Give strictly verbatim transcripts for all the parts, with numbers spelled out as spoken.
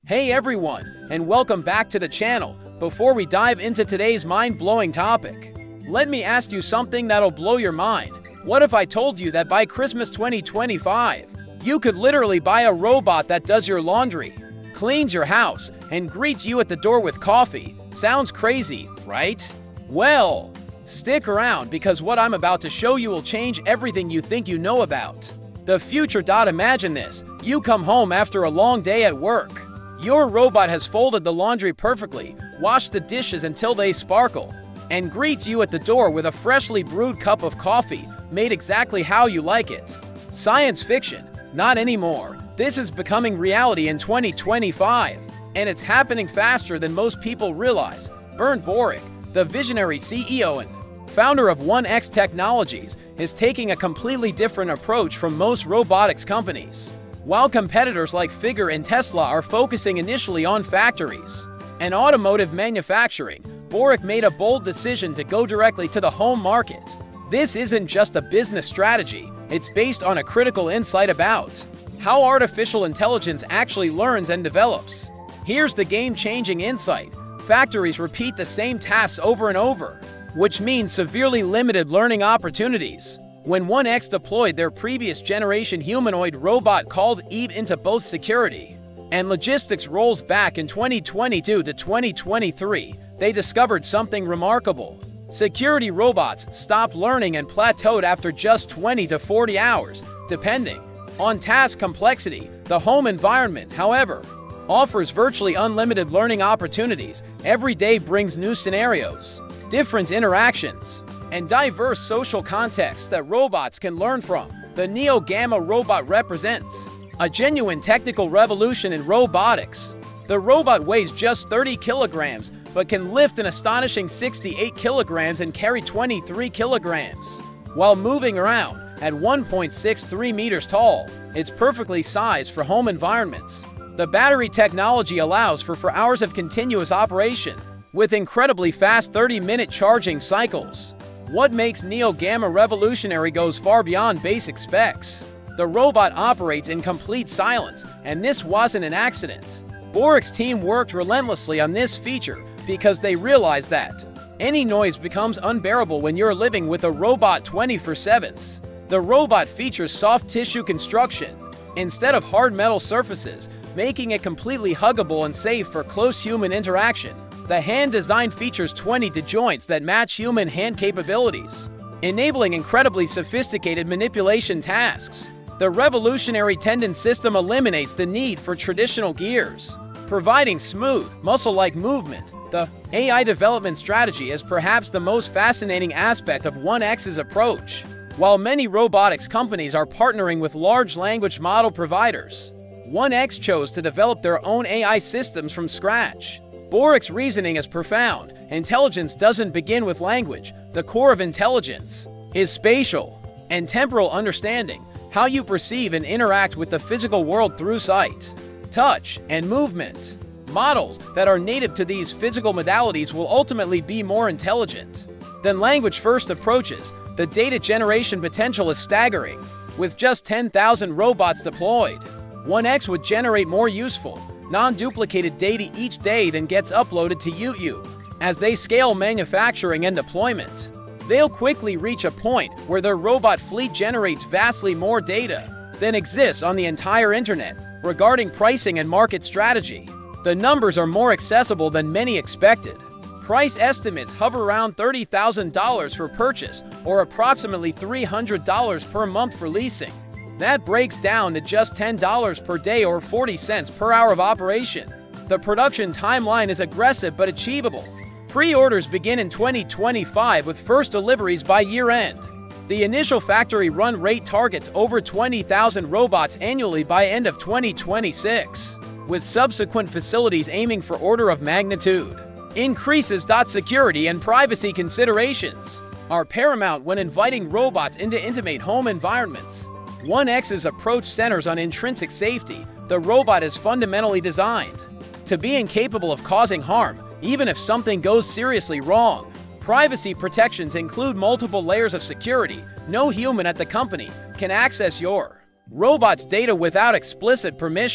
Hey everyone, and welcome back to the channel. Before we dive into today's mind-blowing topic, let me ask you something that'll blow your mind. What if I told you that by Christmas twenty twenty-five, you could literally buy a robot that does your laundry, cleans your house, and greets you at the door with coffee? Sounds crazy, right? Well, stick around because what I'm about to show you will change everything you think you know about the future. Imagine this. You come home after a long day at work. Your robot has folded the laundry perfectly, washed the dishes until they sparkle, and greets you at the door with a freshly brewed cup of coffee, made exactly how you like it. Science fiction? Not anymore. This is becoming reality in twenty twenty-five, and it's happening faster than most people realize. Bernd Borick, the visionary C E O and founder of one X Technologies, is taking a completely different approach from most robotics companies. While competitors like Figure and Tesla are focusing initially on factories and automotive manufacturing, Borick made a bold decision to go directly to the home market. This isn't just a business strategy, it's based on a critical insight about how artificial intelligence actually learns and develops. Here's the game-changing insight. Factories repeat the same tasks over and over, which means severely limited learning opportunities. When one X deployed their previous generation humanoid robot called Eve into both security and logistics roles back in twenty twenty-two to twenty twenty-three, they discovered something remarkable. Security robots stopped learning and plateaued after just twenty to forty hours, depending on task complexity. The home environment, however, offers virtually unlimited learning opportunities. Every day brings new scenarios, different interactions, and diverse social contexts that robots can learn from. The Neo Gamma robot represents a genuine technical revolution in robotics. The robot weighs just thirty kilograms, but can lift an astonishing sixty-eight kilograms and carry twenty-three kilograms. While moving around at one point six three meters tall, it's perfectly sized for home environments. The battery technology allows for, for hours of continuous operation, with incredibly fast thirty-minute charging cycles. What makes Neo Gamma revolutionary goes far beyond basic specs. The robot operates in complete silence, and this wasn't an accident. Borick's team worked relentlessly on this feature because they realized that any noise becomes unbearable when you're living with a robot twenty-four seven. The robot features soft tissue construction instead of hard metal surfaces, making it completely huggable and safe for close human interaction. The hand design features twenty-two joints that match human hand capabilities, enabling incredibly sophisticated manipulation tasks. The revolutionary tendon system eliminates the need for traditional gears, providing smooth, muscle-like movement. The A I development strategy is perhaps the most fascinating aspect of one X's approach. While many robotics companies are partnering with large language model providers, one X chose to develop their own A I systems from scratch. Borick's reasoning is profound. Intelligence doesn't begin with language. The core of intelligence is spatial and temporal understanding, how you perceive and interact with the physical world through sight, touch, and movement. Models that are native to these physical modalities will ultimately be more intelligent than language-first approaches. The data generation potential is staggering. With just ten thousand robots deployed, one X would generate more useful, non-duplicated data each day than gets uploaded to YouTube. As they scale manufacturing and deployment, they'll quickly reach a point where their robot fleet generates vastly more data than exists on the entire internet. Regarding pricing and market strategy, the numbers are more accessible than many expected. Price estimates hover around thirty thousand dollars for purchase, or approximately three hundred dollars per month for leasing. That breaks down to just ten dollars per day or forty cents per hour of operation. The production timeline is aggressive but achievable. Pre-orders begin in twenty twenty-five with first deliveries by year-end. The initial factory run rate targets over twenty thousand robots annually by end of twenty twenty-six, with subsequent facilities aiming for order of magnitude increases. Security and privacy considerations are paramount when inviting robots into intimate home environments. one X's approach centers on intrinsic safety. The robot is fundamentally designed to be incapable of causing harm, even if something goes seriously wrong. Privacy protections include multiple layers of security. No human at the company can access your robot's data without explicit permission.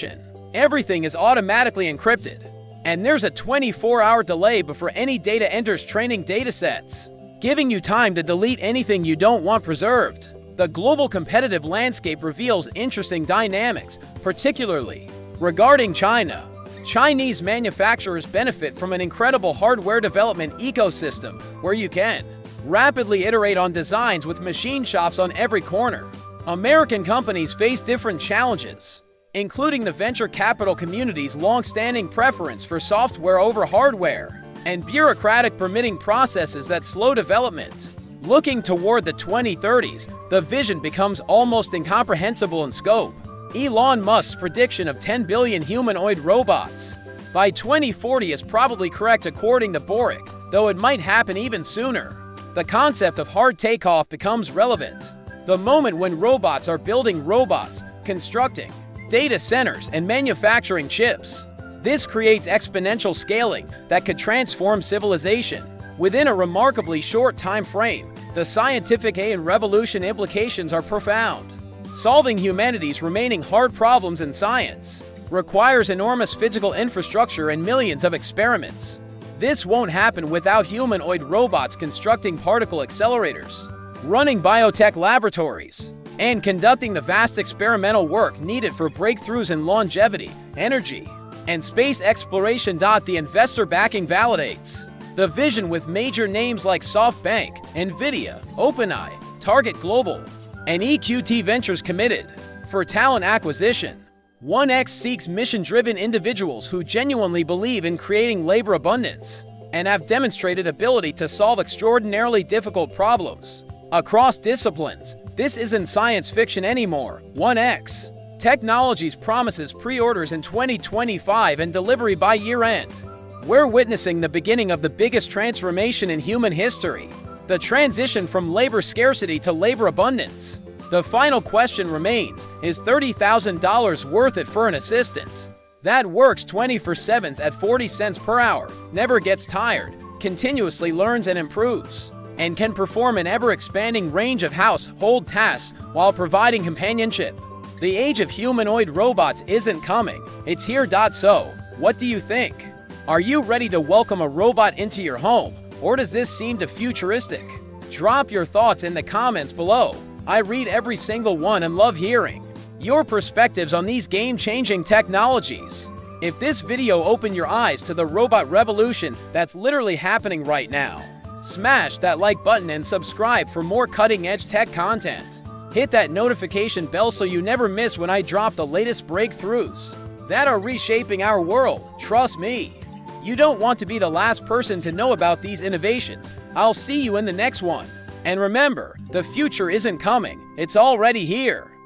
Everything is automatically encrypted, and there's a twenty-four hour delay before any data enters training datasets, giving you time to delete anything you don't want preserved. The global competitive landscape reveals interesting dynamics, particularly regarding China. Chinese manufacturers benefit from an incredible hardware development ecosystem where you can rapidly iterate on designs with machine shops on every corner. American companies face different challenges, including the venture capital community's long-standing preference for software over hardware and bureaucratic permitting processes that slow development. Looking toward the twenty thirties, the vision becomes almost incomprehensible in scope. Elon Musk's prediction of ten billion humanoid robots by twenty forty is probably correct according to Boric, though it might happen even sooner. The concept of hard takeoff becomes relevant the moment when robots are building robots, constructing data centers, and manufacturing chips. This creates exponential scaling that could transform civilization within a remarkably short time frame. The scientific A I revolution implications are profound. Solving humanity's remaining hard problems in science requires enormous physical infrastructure and millions of experiments. This won't happen without humanoid robots constructing particle accelerators, running biotech laboratories, and conducting the vast experimental work needed for breakthroughs in longevity, energy, and space exploration. The investor backing validates the vision with major names like SoftBank, NVIDIA, OpenAI, Target Global, and E Q T Ventures committed. For talent acquisition, one X seeks mission-driven individuals who genuinely believe in creating labor abundance and have demonstrated ability to solve extraordinarily difficult problems across disciplines. This isn't science fiction anymore. one X Technologies promises pre-orders in twenty twenty-five and delivery by year-end. We're witnessing the beginning of the biggest transformation in human history, the transition from labor scarcity to labor abundance. The final question remains, is thirty thousand dollars worth it for an assistant that works twenty-four seven at forty cents per hour, never gets tired, continuously learns and improves, and can perform an ever-expanding range of household tasks while providing companionship? The age of humanoid robots isn't coming, it's here. So, what do you think? Are you ready to welcome a robot into your home, or does this seem too futuristic? Drop your thoughts in the comments below. I read every single one and love hearing your perspectives on these game-changing technologies. If this video opened your eyes to the robot revolution that's literally happening right now, smash that like button and subscribe for more cutting-edge tech content. Hit that notification bell so you never miss when I drop the latest breakthroughs that are reshaping our world. Trust me, you don't want to be the last person to know about these innovations. I'll see you in the next one. And remember, the future isn't coming, it's already here.